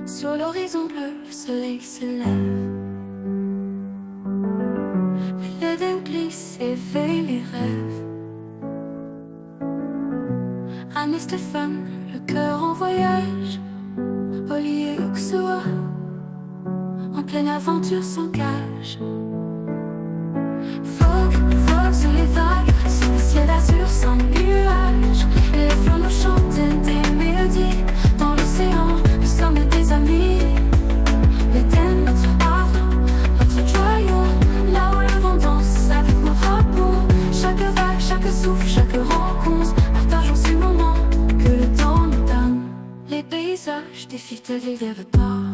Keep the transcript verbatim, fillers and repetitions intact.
Sur l'horizon bleu, le soleil se lève. L'Éden glisse, éveille les rêves. Anne et Stéphane, le cœur en voyage. Oli et Uxua, en pleine aventure sans cage. Vogue, vogue sur les vagues, sur le ciel azur sans nuages. Les flots nous chantent des mélodies. Dans l'océan, nous sommes des amis. L'Éden, notre havre, notre joyau. Là où le vent danse avec nos drapeaux. Chaque vague, chaque souffle, chaque rencontre. Partageons ces moments que le temps nous donne. Les paysages des filtres des rêves pas.